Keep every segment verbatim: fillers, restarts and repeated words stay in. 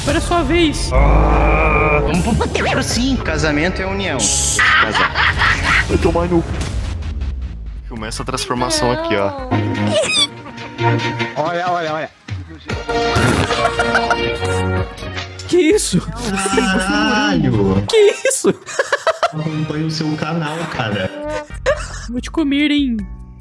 Agora é sua vez. Ah, vamos pro puteiro sim. Casamento é união. Casar. Vai tomar no... Começa a transformação aqui, ó. Olha, olha, olha. Que isso? Caralho! Que isso? Acompanha o seu canal, cara. Vou te comer, hein?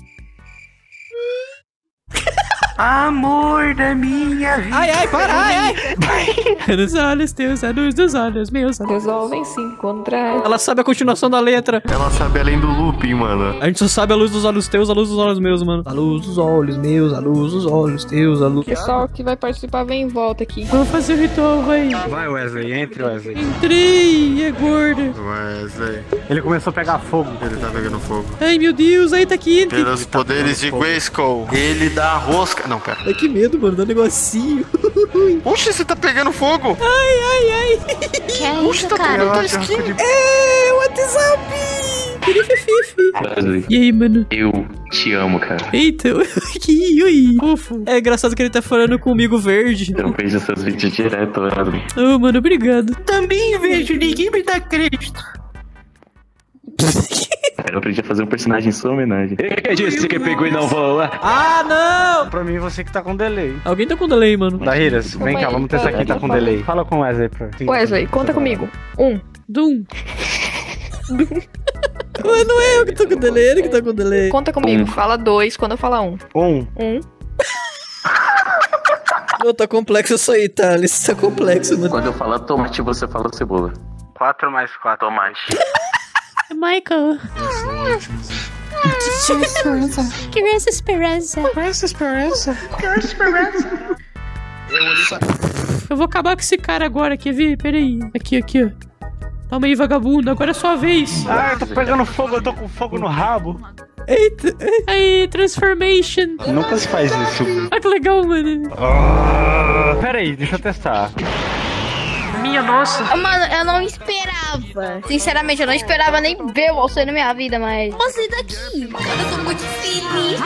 Amor da minha vida. Ai, ai, para, ai, ai. Nos olhos teus, a luz dos olhos meus. Resolvem se encontrar. Ela sabe a continuação da letra. Ela sabe além do looping, mano. A gente só sabe a luz dos olhos teus, a luz dos olhos meus, mano. A luz dos olhos meus, a luz dos olhos teus, a luz... Pessoal que vai participar, vem em volta aqui. Vamos fazer o ritual, vai. Vai, Wesley, entre, Wesley. Entrei, é gorda. Wesley. Ele começou a pegar fogo. Ele tá pegando fogo. Ai, meu Deus, aí tá quente. Pelos poderes de Grayskull. Ele dá a rosca. Não, pera. Ai, que medo, mano, dá um negocinho. Oxe, você tá pegando fogo? Ai, ai, ai. Que é isso, tá cara? pegando tua skin. É, WhatsApp. Wesley, E aí, mano? eu te amo, cara. Eita, que ui, fofo. É engraçado que ele tá falando comigo verde. Eu vejo seus vídeos direto, Wesley. Ô, oh, mano, obrigado. Também vejo, ninguém me dá crédito. Eu aprendi a fazer um personagem em sua homenagem. Quem disse que pegou e não voa? Ah, não! Pra mim, você que tá com delay. Alguém tá com delay, mano. Dahiras, vem cá, vamos testar quem tá com delay. Fala com o Wesley, pra... Wesley, conta comigo. Um. Dum. Ué, não é eu que tô com delay, ele que tá com delay. Conta comigo. Fala dois quando eu falar um. Um. Um. Não, tá complexo isso aí, tá? Isso tá complexo, mano. Quando eu falar tomate, você fala cebola. Quatro mais quatro. Tomate. Michael. Criança esperança. Criança esperança. Criança esperança. Eu vou acabar com esse cara agora, quer ver? Pera aí. Aqui, aqui, ó. Calma aí, vagabundo. Agora é sua vez. Ah, eu tô pegando fogo, eu tô com fogo no rabo. Eita. Aí, transformation. Nunca se faz isso. Ah, que legal, mano. Ah, pera aí, deixa eu testar. Minha nossa. Mano, eu não esperava. Sinceramente, eu não esperava nem ver o Alceu na minha vida, mas... Você daqui. Eu tô muito feliz.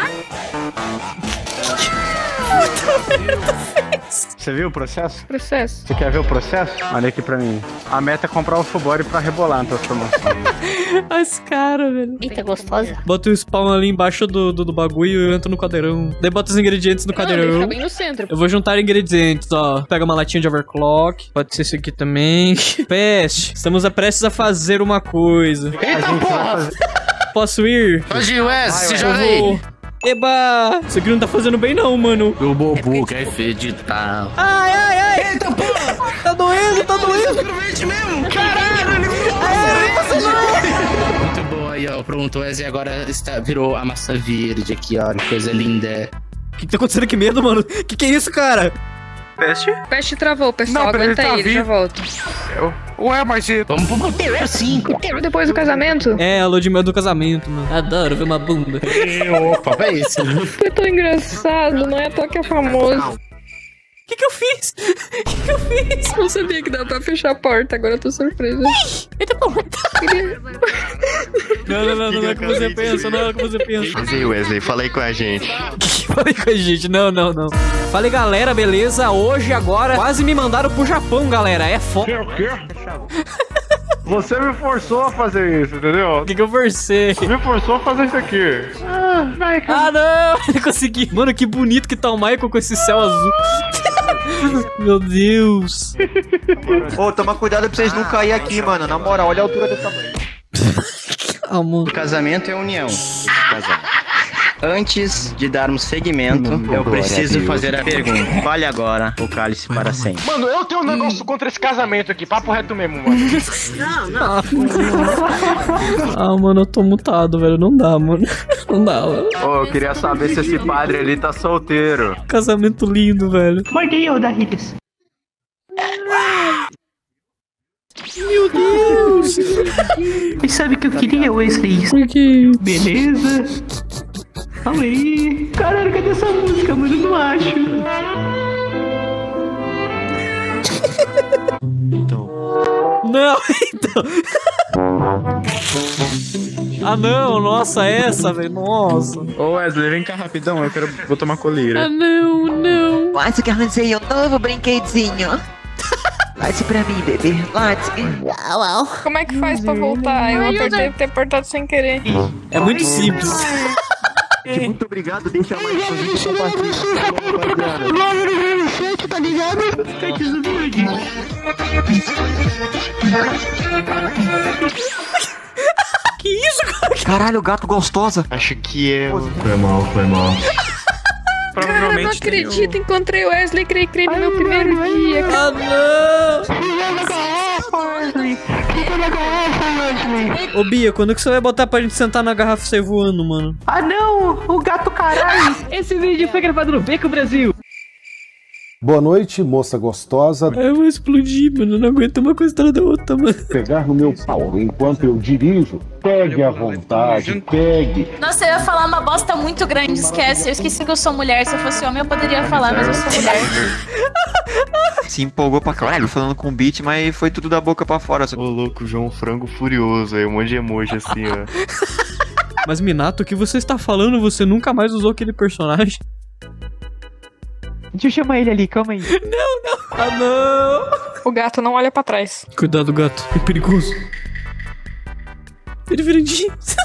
Você viu o processo? Processo. Você quer ver o processo? Olha aqui pra mim. A meta é comprar o Fubori pra rebolar na transformação. Olha esse cara, velho. Eita, gostosa. Bota o spawn ali embaixo do, do, do bagulho e eu entro no cadeirão. Daí bota os ingredientes no Não, cadeirão. deixa bem no centro. Eu vou juntar ingredientes, ó. Pega uma latinha de overclock. Pode ser isso aqui também. Peste, estamos prestes a fazer uma coisa. Eita porra! Posso ir? Pode ir, Wes, se Eu joga aí. vou. Eba! Isso aqui não tá fazendo bem não, mano. O bobo quer feditar. Ai, ai, ai! Eita porra! Tá doendo, tá doendo! Verde mesmo! Caralho, ele virou Muito boa aí, ó. Pronto, o Wesley agora está, virou a massa verde aqui, ó. Que coisa linda. O que, que tá acontecendo? Que medo, mano? Que que é isso, cara? Peste? Peste travou, pessoal. Não, pera, Aguenta ele tá aí, ele já vivo. volta. Ué, mas... Vamos pro puteiro sim. Depois do casamento? É, a lua de mel do casamento, mano. Adoro ver uma bunda. Opa, é isso. Eu tô engraçado, não é à toa que é famoso. O que que eu fiz? O que que eu fiz? Não sabia que dava pra fechar a porta, agora eu tô surpresa. Eita porra. Não, não, não, não é o que você pensa, não é o que você pensa. Mas aí, Wesley, fala aí com a gente. Falei com a gente, não, não, não. Falei, galera, beleza? Hoje, agora, quase me mandaram pro Japão, galera. É foda. O quê? Você me forçou a fazer isso, entendeu? O que que eu forcei? Me forçou a fazer isso aqui. Ah, vai, cara. Ah, não! Ele consegui. Mano, que bonito que tá o Michael com esse céu azul. Meu Deus. Ô, toma cuidado pra vocês não caírem aqui, mano. Na moral, olha a altura do tamanho. Calma. Casamento é união. Casar. Antes de darmos seguimento, eu preciso fazer a pergunta. Vale agora o cálice para sempre. Mano, eu tenho um negócio contra esse casamento aqui. Papo reto mesmo, mano. Ah, mano, eu tô mutado, velho. Não dá, mano. Não dá, mano. Ô, eu queria saber se esse padre ali tá solteiro. Casamento lindo, velho. Mordei eu, Dahiras. Meu Deus. Você sabe que eu queria, Wesley? Por quê? Beleza? Calma aí. Caralho, cadê essa música, mano? Eu não acho. Então. Não, então. Ah, não. Nossa, essa, velho. Nossa. Ô, Wesley, vem cá rapidão. Eu quero... Vou tomar colírio. Ah, não, não. Quase que arranjei um novo brinquedinho. Late pra mim, bebê. Late. Como é que faz pra voltar? Eu apertei ter apertado sem querer. É muito simples. Muito obrigado, deixa mais pra gente compartilhar. Tá ligado? Que isso, cara? Caralho, gato gostosa. Acho que é. Foi mal, foi mal. Cara, eu não acredito, encontrei o Wesley Cray Cray no meu primeiro dia. Ah, não! Ô, Bia, quando que você vai botar pra gente sentar na garrafa e sair voando, mano? Ah, não! O gato caralho! Esse vídeo foi gravado no Beco Brasil. Boa noite, moça gostosa. Eu vou explodir, mano. Eu não aguento uma coisa atrás da outra, mano. Pegar no meu pau enquanto eu dirijo. Pegue à vontade, pegue. Nossa, eu ia falar uma bosta muito grande, esquece. Eu esqueci que eu sou mulher. Se eu fosse homem, eu poderia falar, mas eu sou mulher. Se empolgou pra caralho, falando com o beat, mas foi tudo da boca pra fora. Ô, louco, João Frango furioso. Aí um monte de emoji assim, ó. Mas, Minato, o que você está falando? Você nunca mais usou aquele personagem? Deixa eu chamar ele ali, calma aí. Não, não. Ah, não. O gato não olha pra trás. Cuidado, gato. É perigoso. Ele vira jeans.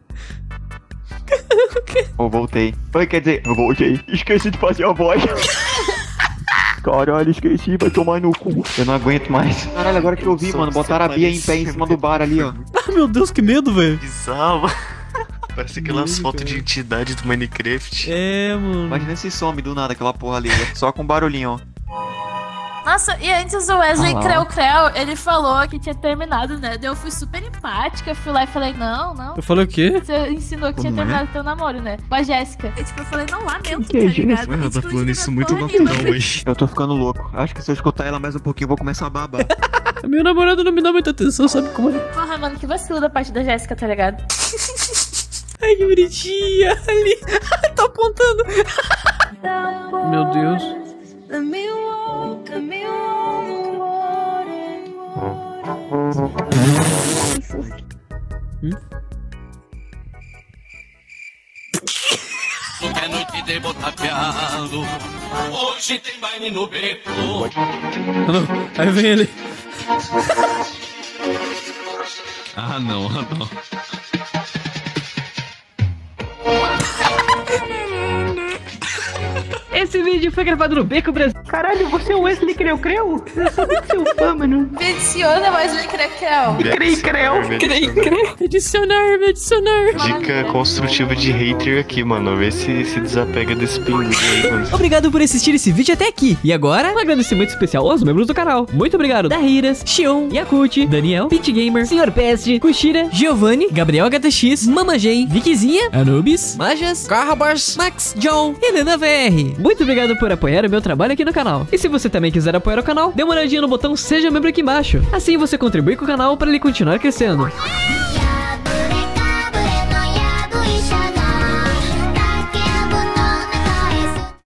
Eu voltei. Oi, quer dizer, eu voltei. Esqueci de fazer a voz. Caralho, esqueci, vai tomar no cu. Eu não aguento mais. Caralho, agora que eu vi, mano, botaram a Bia em pé em cima do bar ali, ó. Ah, meu Deus, que medo, velho. Bizarro. Parece aquelas fotos de entidade do Minecraft. É, mano. Imagina se some do nada aquela porra ali, só com barulhinho, ó. Nossa, e antes o Wesley Ah lá. Creu Creu, ele falou que tinha terminado, né? Daí eu fui super empática, fui lá e falei, não, não. Eu falei o quê? Você ensinou que tinha Como é? terminado teu namoro, né? Com a Jéssica. E tipo, eu falei, não, lamento, Que tá que é ligado? Ela tá falando isso muito porra natural nenhuma. hoje. Eu tô ficando louco. Acho que se eu escutar ela mais um pouquinho, eu vou começar a babar. Meu namorado não me dá muita atenção, sabe como é? Porra, mano, que vacilo da parte da Jéssica, tá ligado? Ai, que bonitinha. Ali. Tá apontando. Meu Deus. Hum? É noite de botar piado. Hoje tem baile no beco. Ah, não. Aí vem ele. Ah, não, ah, não. Esse vídeo foi gravado no Beco Brasil. Caralho, você é o Wesley Creu Creu? Eu sou muito seu fã, mano. Me adiciona Wesley Creu Creu. Crei Creu. Crei, crei. Adicionar, me adicionar. Dica construtiva de hater aqui, mano. Vê se se desapega desse pinguim aí, mano. Obrigado por assistir esse vídeo até aqui. E agora, um agradecimento especial aos membros do canal. Muito obrigado Dahiras, Xion, Yakut, Daniel, Pit Gamer, senhor Pest, Kushira, Giovanni, Gabriel H T X, Mama Jen, Vikizinha, Anubis, Majas, Carrabars, Max, John, Helena V R. Muito obrigado por apoiar o meu trabalho aqui no canal. E se você também quiser apoiar o canal, dê uma olhadinha no botão Seja Membro aqui embaixo. Assim você contribui com o canal para ele continuar crescendo.